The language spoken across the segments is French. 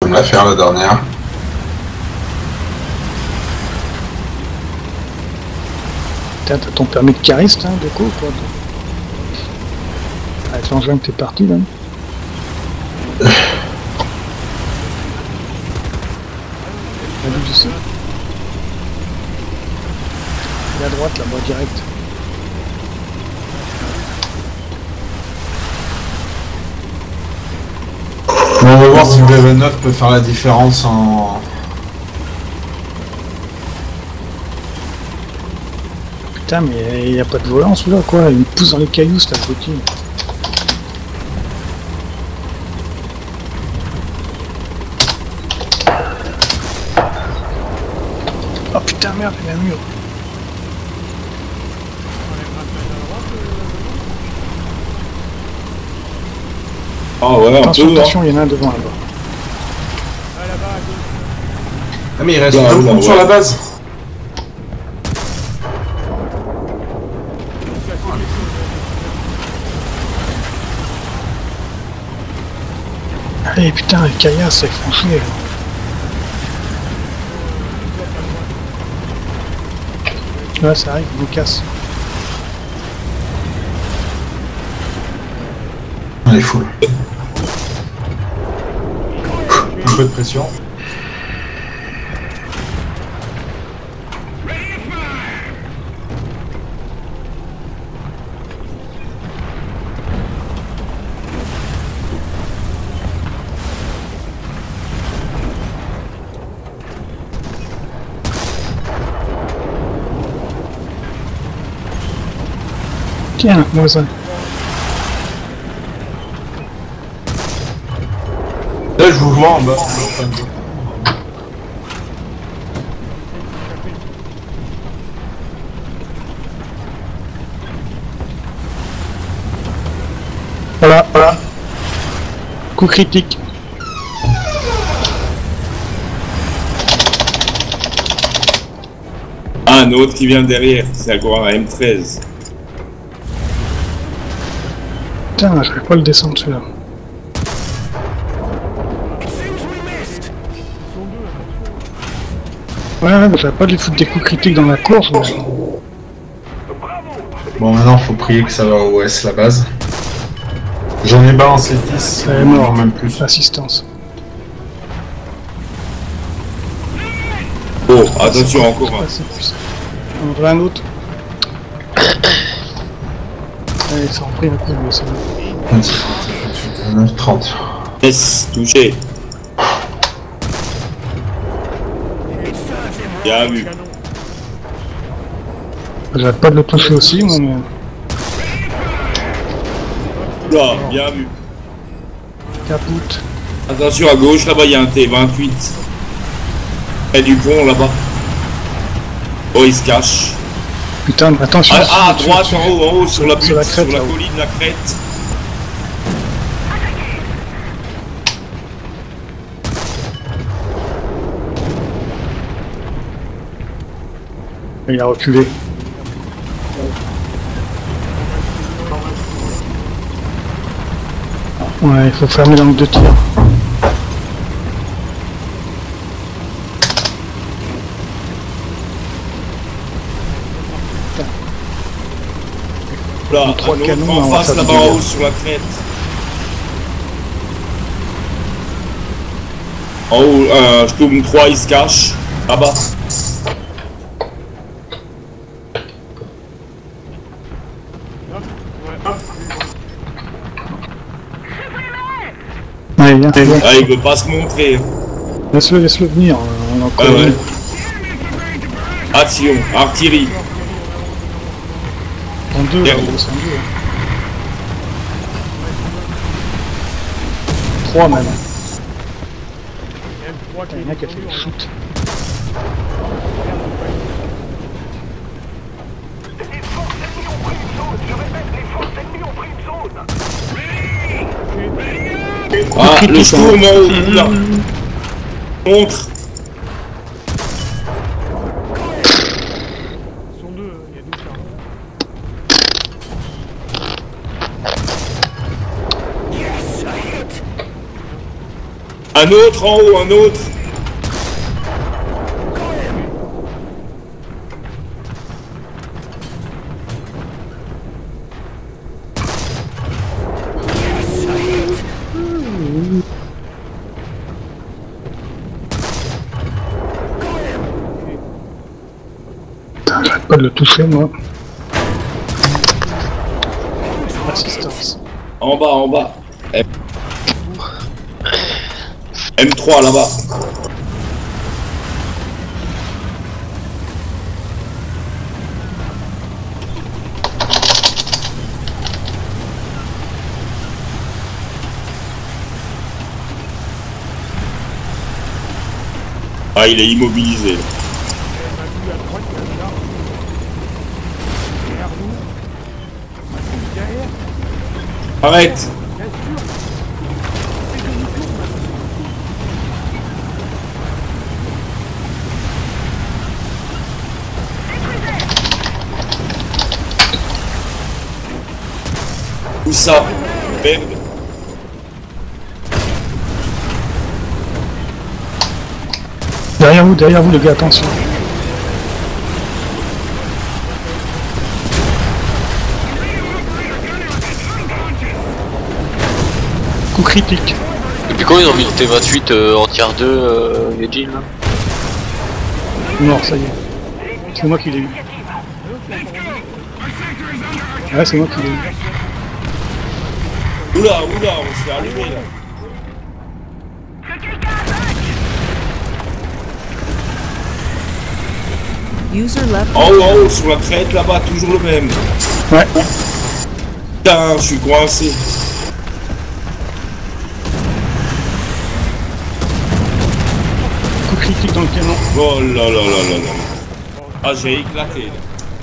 me la faire la dernière. Putain, t'as ton permis de cariste, hein, de quoi, toi? Avec l'engin que t'es parti, là. Allez, ici. Et à droite, là-bas, direct. Bon, on va voir si le level 9 peut faire la différence en... Putain, mais il n'y a pas de volant, celui-là, quoi. Il me pousse dans les cailloux, cet abruti. Oh putain, merde, il y a un mur. Ah ouais, Attention, un peu, attention, il y en a un devant là-bas. Ah mais il reste Là, deux là, comptes sur ouais. la base. Allez, putain, les caillasses, elles font chier, là. Ouais, ça arrive, il nous casse. Elle est full. Un peu de pression. Tiens, moi ça. Là je vous vois en bas. Voilà, voilà. Coup critique. Ah, un autre qui vient derrière, c'est encore un M13. Putain, je vais pas le descendre celui-là. Ouais, mais j'avais pas de lui foutre des coups critiques dans la course. Mais... Bon maintenant faut prier que ça va au OS la base. J'en ai balancé 10, Elle est mort, même plus. Assistance. Oh, attention, encore un. On voudrait un autre. Allez, ça en pris un coup, mais c'est bon. 9, 30. Yes, touché. Bien vu. J'arrête pas de le toucher aussi, moi, mais... Là, bien vu. Capoute. Attention, à gauche, là-bas, il y a un T28. Près du pont, là-bas. Oh, il se cache. Putain, attention. Ah, à droite, en haut, sur la butte, sur la crête, sur la là-haut. colline, la crête. Il a reculé. Ouais, il faut fermer l'angle de tir. Là, Trois un autre canons, en on va face, faire là-bas, du en dégât. haut, sur la crête. En haut, je tourne 3, il se cache. Là-bas. Ouais, viens, viens. Ah, il veut pas se montrer. Laisse-le venir, on a encore Ouais, ouais. une. Action, artillerie. En deux, là, Zéro. il descend en deux. Trois même. Putain, il y en a qui a fait le shoot. Ah, le Sturm en haut, là. Montre. Un autre en haut, un autre. J'arrête pas de le toucher, moi. Assistance. En bas, en bas. M3 là-bas. Ah, il est immobilisé. Là. Arrête. Où ça? Merde. Derrière vous les gars, attention. Coup critique. Depuis quand ils ont mis le T28 en tier 2, les jeans là? Mort, ça y est. C'est moi qui l'ai eu. Ouais, c'est moi qui l'ai eu. Oula, oula, on se fait allumer là. User left. En haut, sur la crête là-bas, toujours le même. Ouais. Putain, je suis coincé. Coup critique dans le canon. Oh là là là là là. Ah, j'ai éclaté là.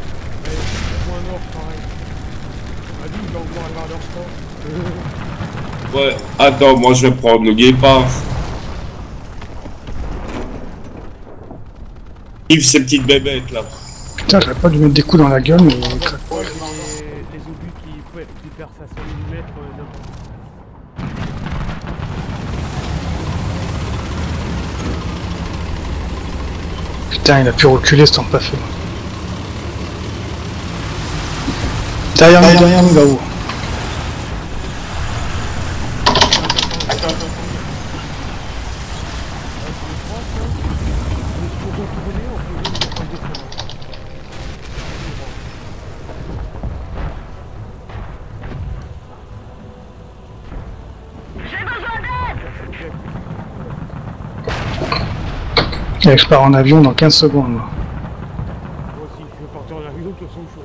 Ouais, attends, moi je vais prendre le guépard. Yves, ces petites bébêtes là. Putain, j'aurais pas dû mettre des coups dans la gueule, mais... Les obus qui percent à 100 mm Putain, il a pu reculer, c'est pas fait. Derrière nous, là-haut. Et je pars en avion dans 15 secondes. Moi. Moi aussi, je vais partir en avion, de toute façon, je suis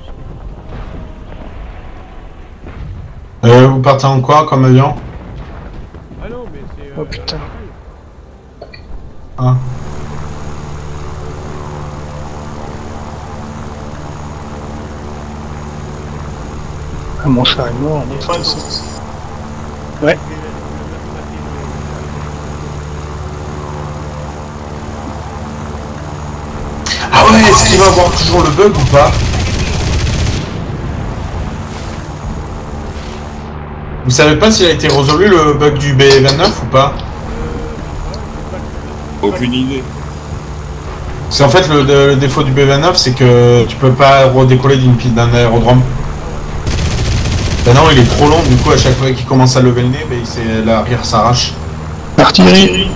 retourné. Vous partez en quoi comme avion? Ah non, mais c'est... Oh putain. Ah. Ah, mon chat est mort, de toute façon. Ouais. Ah ouais, est-ce qu'il va avoir toujours le bug ou pas? Vous savez pas s'il a été résolu le bug du B29 ou pas? Aucune idée. C'est en fait le défaut du B29, c'est que tu peux pas redécoller d'un aérodrome. Ben non, il est trop long, du coup à chaque fois qu'il commence à lever le nez, ben, l'arrière s'arrache. Artillerie.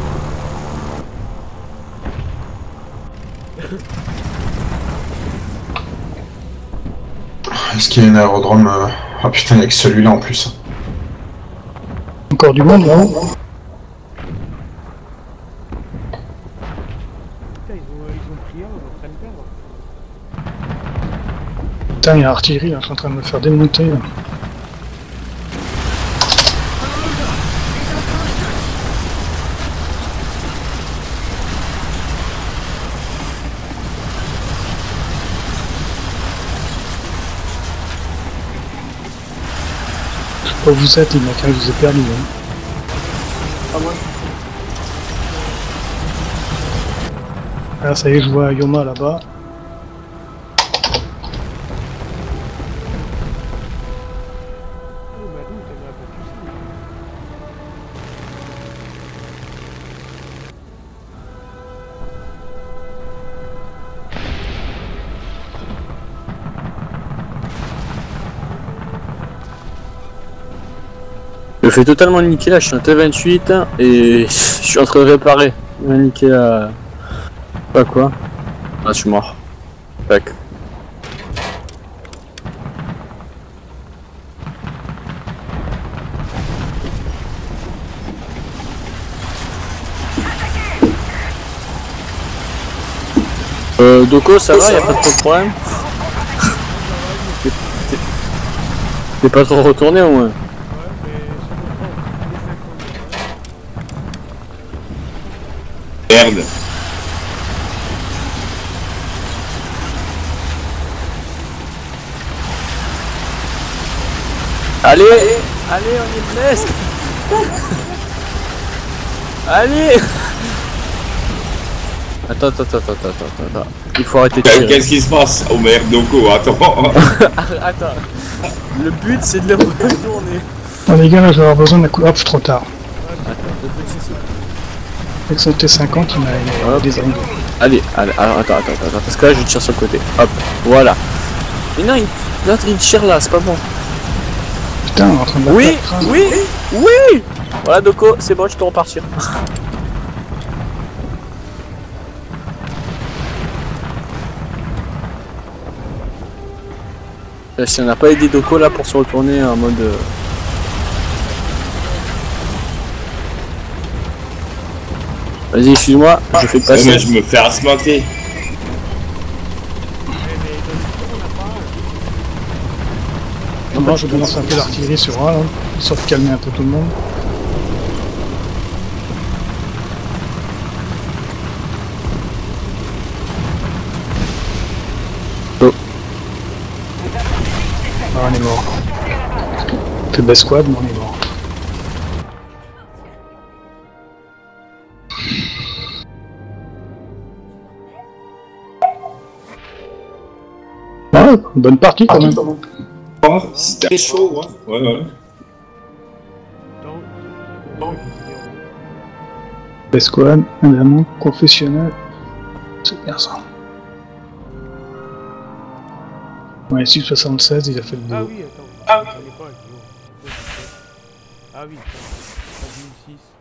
Est-ce qu'il y a un aérodrome Ah putain, avec celui-là en plus. Encore du monde, là. Putain, ils ont pris un, on est en train de perdre. Putain, il y a l'artillerie, là, je suis en train de me faire démonter. Là. Je sais pas où vous êtes, les mecs, hein, je vous ai perdu. Hein. Ah, ça y est, je vois Yoma là-bas. fais totalement niquer là, je suis en T28 et je suis en train de réparer. Il m'a niqué la... Pas quoi. Ah, je suis mort. Tac. Doko, ça va, y'a pas trop de problème? T'es pas trop retourné au moins? Ouais, mais c'est bon, Merde. Allez, allez, on est presque. Allez. Attends. Il faut arrêter de tirer. Qu'est-ce qui se passe? Oh merde, Doko, attends. Attends. Le but c'est de le retourner. Oh les gars, là je vais avoir besoin d'un coup. Hop, trop tard. Attends, 2 petits secondes. Avec son T50, il m'a désarmé. Allez, alors, attends, parce que là je tire sur le côté. Hop, voilà. Mais non, l'autre il tire là, c'est pas bon. Putain, on est en train de la Oui, perdre. oui. Voilà Doko, c'est bon, je peux repartir. Si on n'a pas aidé Doko là pour se retourner en mode... Vas-y, excuse-moi, je fais Ouais, passer. mais je me fais asmater. Bon, je balance un peu d'artillerie sur A, là, histoire de calmer un peu tout le monde. Oh. Ah, on est mort. On fait base squad, mais on est mort. Ouais, bonne partie quand même. Oh, c'était chaud, hein. Ouais. Base squad, un amant professionnel. C'est bien ça. Ouais, Sud-76, il a fait le Ah dos. oui, attends. Ah oui. Ah oui, 2006.